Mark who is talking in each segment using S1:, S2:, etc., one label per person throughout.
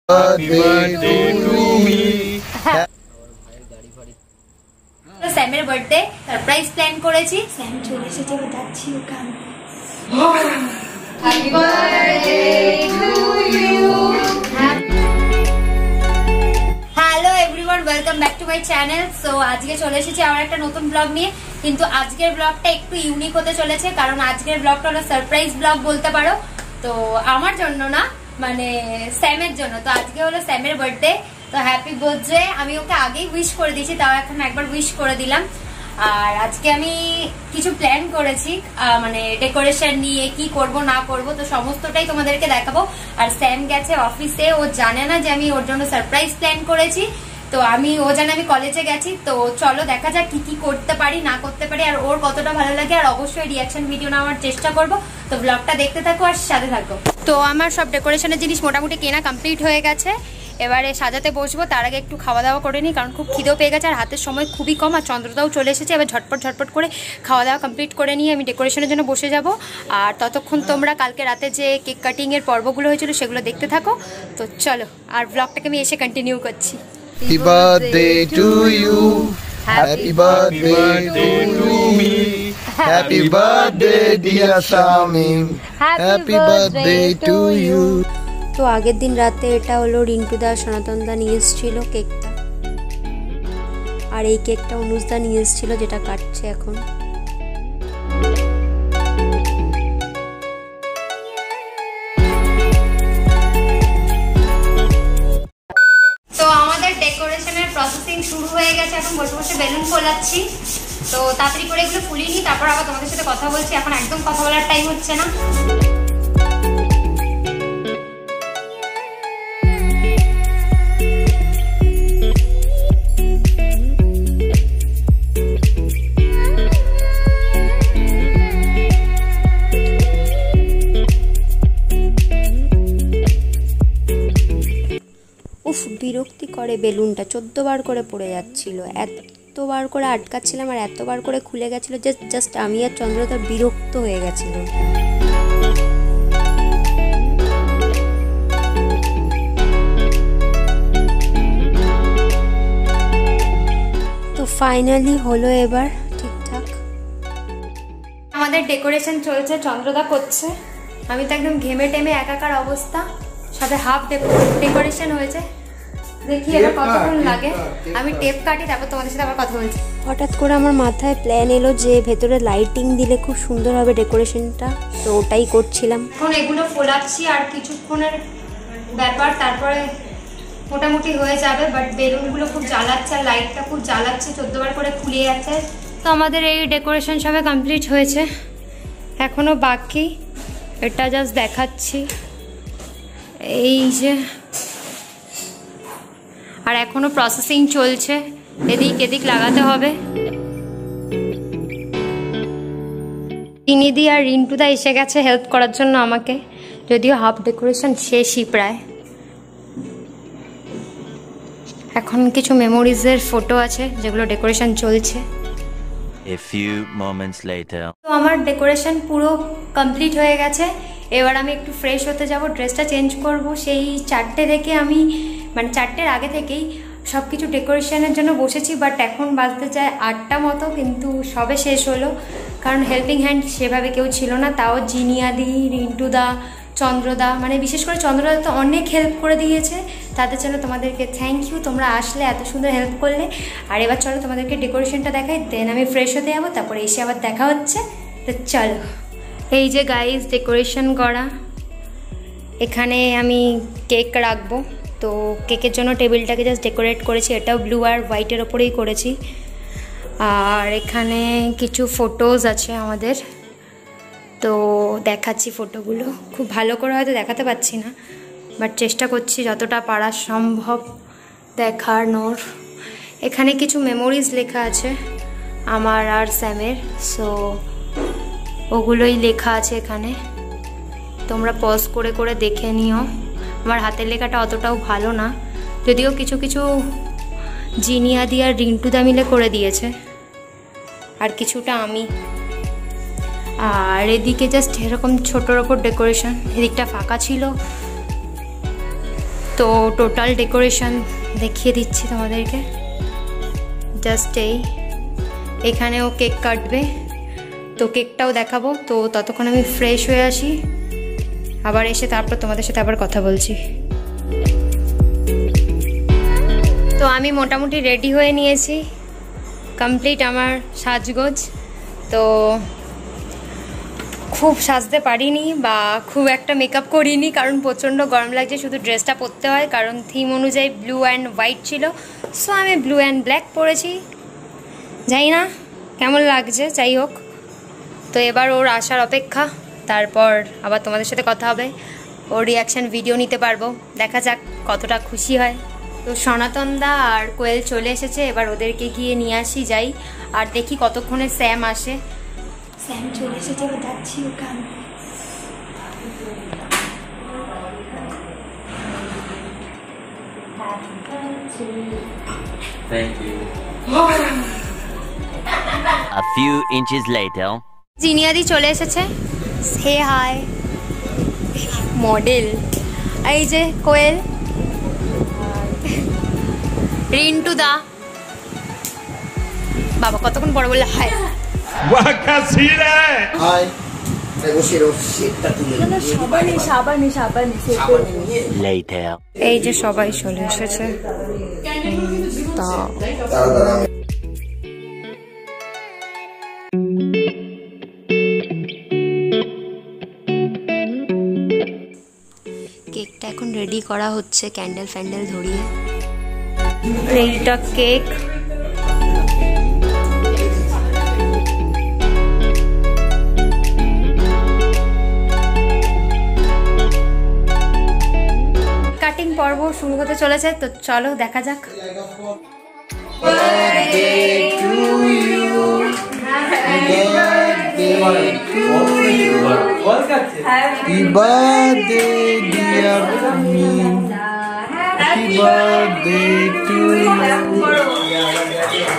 S1: স্যামের birthday surprise plan করেছি। Sam চলে এসেছে, যাচ্ছি ওকে আনতে। Happy birthday to you. Hello everyone, welcome back to my channel. So আজকে চলে এসেছি আমার একটা নতুন ব্লগ নিয়ে, কিন্তু আজকের ব্লগটা একটু ইউনিক হতে চলেছে, কারণ আজকের ব্লগটা হলো সারপ্রাইজ ব্লগ বলতে পারো। তো আমার জন্য না, মানে স্যামের জন্য। তো আজকে হলো স্যামের বার্থডে, তো হ্যাপি বার্থডে। আমি ওকে আগেই উইশ করে দিয়েছি, তাও এখন একবার উইশ করে দিলাম। আর আজকে আমি কিছু প্ল্যান করেছি, মানে ডেকোরেশন নিয়ে কি করব না করব, তো সমস্তটাই তোমাদেরকে দেখাবো। আর স্যাম গেছে অফিসে, ও জানে না যে আমি ওর জন্য সারপ্রাইজ প্ল্যান করেছি। তো ও জানে আমি কলেজে গেছি। তো চলো দেখা যাক কি কি করতে পারি না করতে পারি, আর ওর কতটা ভালো লাগে। আর অবশ্যই রিয়াকশন ভিডিও নেওয়ার চেষ্টা করব। তো ব্লগটা দেখতে থাকো আর সাথে থাকো। তো আমার সব ডেকোরেশনের জিনিস মোটামুটি কেনা কমপ্লিট হয়ে গেছে, এবারে সাজাতে বসবো। তার আগে একটু খাওয়া দাওয়া করে নিই, কারণ খুব খিদেও পেয়ে গেছে আর হাতের সময় খুবই কম। আর চন্দ্রদাও চলে এসেছে, এবার ঝটপট করে খাওয়া দাওয়া কমপ্লিট করে নিয়ে আমি ডেকোরেশনের জন্য বসে যাব। আর ততক্ষণ তোমরা কালকে রাতে যে কেক কাটিংয়ের পর্বগুলো হয়েছিল সেগুলো দেখতে থাকো। তো চলো, আর ব্লগটাকে আমি এসে কন্টিনিউ করছি।
S2: Happy birthday to you. Happy birthday to me. Happy birthday dear Samim. Happy birthday to you.
S3: তো আগের দিন রাতে এটা হলো রিন্টুদা সনাতনদা নিয়ে এসেছিল কেকটা, আর এই কেকটা অনুজদা নিয়ে এসেছিল, যেটা কাটছে এখন।
S1: তো আমাদের ডেকোরেশনের প্রসেসিং শুরু হয়ে গেছে, এখন বসে বসে বেলুন ফোলাচ্ছি। তো তাড়াতাড়ি করে এগুলো ফুলিয়ে নিই, তারপর আবার তোমাদের সাথে কথা বলছি। এখন একদম কথা বলার টাইম হচ্ছে না।
S3: বিরক্তি করে, বেলুনটা 14 বার করে পড়ে যাচ্ছিল, এতবার করে আটকাচ্ছিলাম আর এতবার করে খুলে গেছিল যে জাস্ট আমি আর চন্দ্রদা বিরক্ত হয়ে গেছিল। তো ফাইনালি হলো এবার ঠিকঠাক।
S1: আমাদের ডেকোরেশন চলছে, চন্দ্রদা করছে। আমি তো একদম ঘেমে টেমে একাকার অবস্থা, সাথে হাফ ডেকোরেশন হয়েছে। দেখি এবার কতক্ষণ লাগে। আমি টেপ কাটি, তারপর তোমাদের সাথে আবার কথা বলছি।
S3: হঠাৎ করে আমার মাথায় প্ল্যান এলো যে ভেতরে লাইটিং দিলে খুব সুন্দর হবে ডেকোরেশনটা, তো ওটাই করছিলাম।
S1: এখন এগুলো ফোলাচ্ছি, আর কিছুক্ষণের ব্যাপার, তারপরে মোটামুটি হয়ে যাবে। বাট বেলুনগুলো খুব জ্বালাচ্ছে আর লাইটটা খুব জ্বালাচ্ছে, 14 বার করে খুলে যাচ্ছে। তো আমাদের এই ডেকোরেশন সবে কমপ্লিট হয়েছে, এখনো বাকি। এটা জাস্ট দেখাচ্ছি, এই যে। আর এখনো প্রসেসিং চলছে, এদিক লাগাতে হবে। ইনিদি আর রিন্টুদা এসে গেছে হেল্প করার জন্য আমাকে, যদিও হাফ ডেকোরেশন শেষই প্রায়। এখন কিছু মেমোরিজের ফটো আছে যেগুলো ডেকোরেশন চলছে।
S4: A few moments later.
S1: তো আমার ডেকোরেশন পুরো কমপ্লিট হয়ে গেছে। এবার আমি একটু ফ্রেশ হতে যাব, ড্রেসটা চেঞ্জ করব। সেই 4টে থেকে আমি, মানে 4টের আগে থেকেই সব কিছু ডেকোরেশনের জন্য বসেছি। বাট এখন বাজতে চায় 8টা মতো, কিন্তু সবে শেষ হলো, কারণ হেল্পিং হ্যান্ড সেভাবে কেউ ছিল না। তাও জিনিয়াদি, রিন্টুদা, চন্দ্রদা, মানে বিশেষ করে চন্দ্রদা তো অনেক হেল্প করে দিয়েছে। তাদের জন্য তোমাদেরকে থ্যাংক ইউ, তোমরা আসলে এত সুন্দর হেল্প করলে। আর এবার চলো তোমাদেরকে ডেকোরেশনটা দেখাই, দেন আমি ফ্রেশ হতে যাবো, তারপরে এসে আবার দেখা হচ্ছে। তো চলো, এই যে গাইজ ডেকোরেশন করা। এখানে আমি কেক রাখবো, তো কেকের জন্য টেবিলটাকে জাস্ট ডেকোরেট করেছি। এটাও ব্লু আর হোয়াইটের ওপরেই করেছি। আর এখানে কিছু ফটোজ আছে আমাদের, তো দেখাচ্ছি ফটোগুলো। খুব ভালো করে হয়তো দেখাতে পারছি না, বাট চেষ্টা করছি যতটা পারা সম্ভব দেখানোর। এখানে কিছু মেমোরিজ লেখা আছে আমার আর স্যামের, সো ওগুলোই লেখা আছে এখানে। তোমরা পজ করে করে দেখে নিও। আমার হাতের লেখাটা অতটাও ভালো না, যদিও কিছু কিছু জিনিয়াদি আর রিন্টুদা মিলে করে দিয়েছে, আর কিছুটা আমি। আর এদিকে জাস্ট এরকম ছোটোর ওপর ডেকোরেশন, এদিকটা ফাঁকা ছিল। তো টোটাল ডেকোরেশন দেখিয়ে দিচ্ছি তোমাদেরকে। জাস্ট এখানেও কেক কাটবে, তো কেকটাও দেখাবো। তো ততক্ষণ আমি ফ্রেশ হয়ে আসি, আবার এসে তারপর তোমাদের সাথে আবার কথা বলছি। তো আমি মোটামুটি রেডি হয়ে নিয়েছি, কমপ্লিট আমার সাজগোজ। তো খুব সাজতে পারিনি বা খুব একটা মেকআপ করিনি, কারণ প্রচণ্ড গরম লাগছে, শুধু ড্রেসটা পরতে হয়, কারণ থিম অনুযায়ী ব্লু অ্যান্ড হোয়াইট ছিল। সো আমি ব্লু অ্যান্ড ব্ল্যাক পরেছি, যাই না কেমন লাগছে, যাই হোক। তো এবার ওর আসার অপেক্ষা, তারপর আবার তোমাদের সাথে কথা হবে, ওর রিয়াকশান ভিডিও নিতে পারবো, দেখা যাক কতটা খুশি হয়। তো সনাতন দা আর কোয়েল চলে এসেছে, এবার ওদেরকে গিয়ে নিয়ে আসি, যাই আর দেখি কতক্ষণে স্যাম আসে। স্যাম চলে এসেছে, এবার যাচ্ছি ওকে আনতে।
S5: Thank you.
S4: A few inches later.
S1: জিনিয়াদি চলে এসেছে, সে হাই মডেল। এই যে কোয়েল, রিন্টু দা, বাবা কতক্ষণ পর বললে হাই।
S2: High
S4: Later.
S1: এই যে সবাই চলে এসেছে। তা
S3: কেকটা এখন রেডি করা হচ্ছে, ক্যান্ডেল ফ্যান্ডেল ধরিয়ে।
S1: এইটা কেক, কাটিং পর্ব শুরু হতে চলেছে, তো চলো দেখা যাক।
S2: Happy birthday, dear me. Happy birthday to you.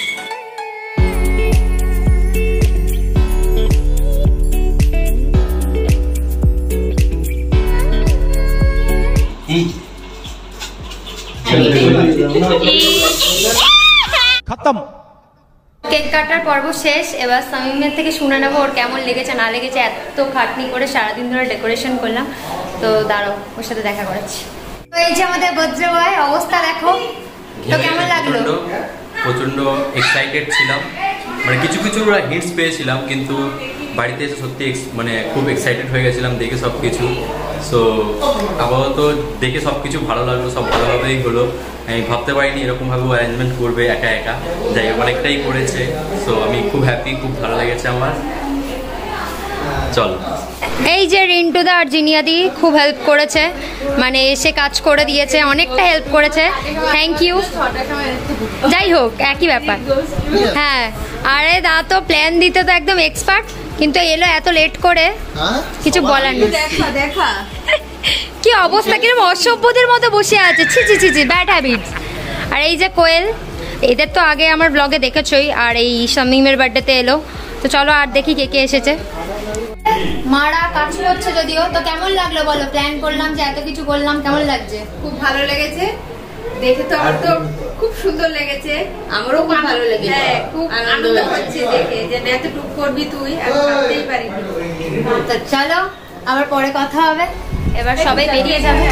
S6: खत्म।
S1: কেক কাটার পর্ব শেষ, এবার সামিমের থেকে শুনে নেবো ওর কেমন লেগেছে না লেগেছে। এত খাটনি করে সারাদিন ধরে ডেকোরেশন করলাম, তো দাঁড়াও ওর সাথে দেখা করাচ্ছি। তো এই যে আমাদের বজ্র ভাই, অবস্থা দেখো, তো কেমন লাগলো?
S5: প্রচন্ড এক্সাইটেড ছিলাম, মানে কিছু কিছু হিন্টস পেয়েছিলাম, কিন্তু বাড়িতে এসে সত্যি মানে খুব এক্সাইটেড হয়ে গেছিলাম দেখে সব কিছু। সো আপাতত দেখে সব কিছু ভালো লাগলো, সব ভালোভাবেই হলো। আমি ভাবতে পারিনি এরকমভাবে অ্যারেঞ্জমেন্ট করবে একা একা, যাই হোক অনেকটাই করেছে। সো আমি খুব হ্যাপি, খুব ভালো লেগেছে আমার। চল,
S1: এই যে রিন্টুদা আর জিনিয়াদি খুব হেল্প করেছে, মানে এসে কাজ করে দিয়েছে, অনেকটা হেল্প করেছে, থ্যাংক ইউ। যাই হোক একই ব্যাপার। হ্যাঁ, আরে দা তো প্ল্যান দিতে তো একদম এক্সপার্ট, কিন্তু এলো এত লেট করে, কিছু বলার নেই। কি অবস্থা, কিরকম অসভ্যদের মতো বসে আছে, ছি ছি ছি ছি, ব্যাড হ্যাবিটস। আর এই যে কোয়েল, এদের তো আগে আমার ব্লগে দেখেছই, আর এই শামিমের বার্থডেতে এলো। তো চলো আর দেখি কে কে এসেছে। মারা কাজ করছে যদিও, তো কেমন লাগলো বলো? প্ল্যান করলাম যে এত কিছু করলাম, কেমন লাগছে?
S7: খুব ভালো লেগেছে দেখে, তো আমার তো খুব সুন্দর লেগেছে, আমারও খুব ভালো লেগেছে। হ্যাঁ, খুব আনন্দ হচ্ছে দেখে যে এতটুকু করবি তুই, আমি ভাবতেই পারিনি।
S1: তো চলো আবার পরে কথা হবে, এবার সবাই বেরিয়ে যাবে,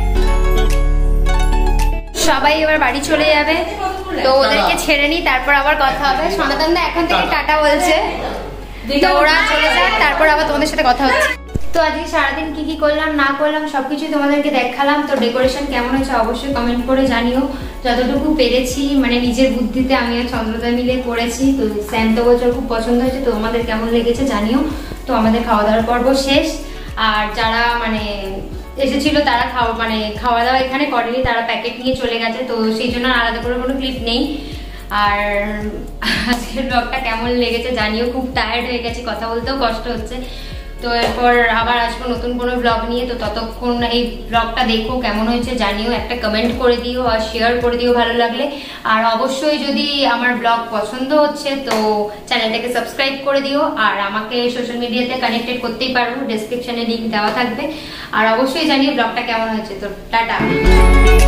S1: সবাই এবার বাড়ি চলে যাবে। তো ওদেরকে ছেড়ে নি, তারপর আবার কথা হবে। সনাতন দা এখন থেকে টাটা বলছে, তো ওরা চলে যাক, তারপর আবার তোমাদের সাথে কথা হচ্ছে। তো আজকে সারাদিন কি কি করলাম না করলাম সবকিছু তোমাদেরকে দেখালাম। তো ডেকোরেশন কেমন হয়েছে অবশ্যই কমেন্ট করে জানিও। যতটুকু পেরেছি মানে নিজের বুদ্ধিতে আমি আর চন্দ্রদা মিলে করেছি। তো স্যাম তো বছর খুব পছন্দ হয়েছে, তো তোমাদের কেমন লেগেছে জানিও। তো আমাদের খাওয়া দাওয়ার পর্ব শেষ, আর যারা মানে এসেছিল তারা খাওয়া দাওয়া এখানে করেনি, তারা প্যাকেট নিয়ে চলে গেছে, তো সেই জন্য আলাদা করে কোনো ক্লিপ নেই। আর আজকের ব্লগটা কেমন লেগেছে জানিও, খুব টায়ার্ড হয়ে গেছি, কথা বলতেও কষ্ট হচ্ছে। তো তো এরপর আবার আসবো নতুন কোনো ব্লগ নিয়ে। তো ততক্ষণ এই ব্লগটা দেখো, কেমন হয়েছে জানিও, একটা কমেন্ট করে দিও আর শেয়ার করে দিও ভালো লাগলে। আর অবশ্যই যদি আমার ব্লগ পছন্দ হচ্ছে তো চ্যানেলটাকে সাবস্ক্রাইব করে দিও। আর আমাকে সোশ্যাল মিডিয়াতে কানেক্টেড করতেই পারো, ডেসক্রিপশনে লিঙ্ক দেওয়া থাকবে। আর অবশ্যই জানিও ব্লগটা কেমন হয়েছে। তো টাটা।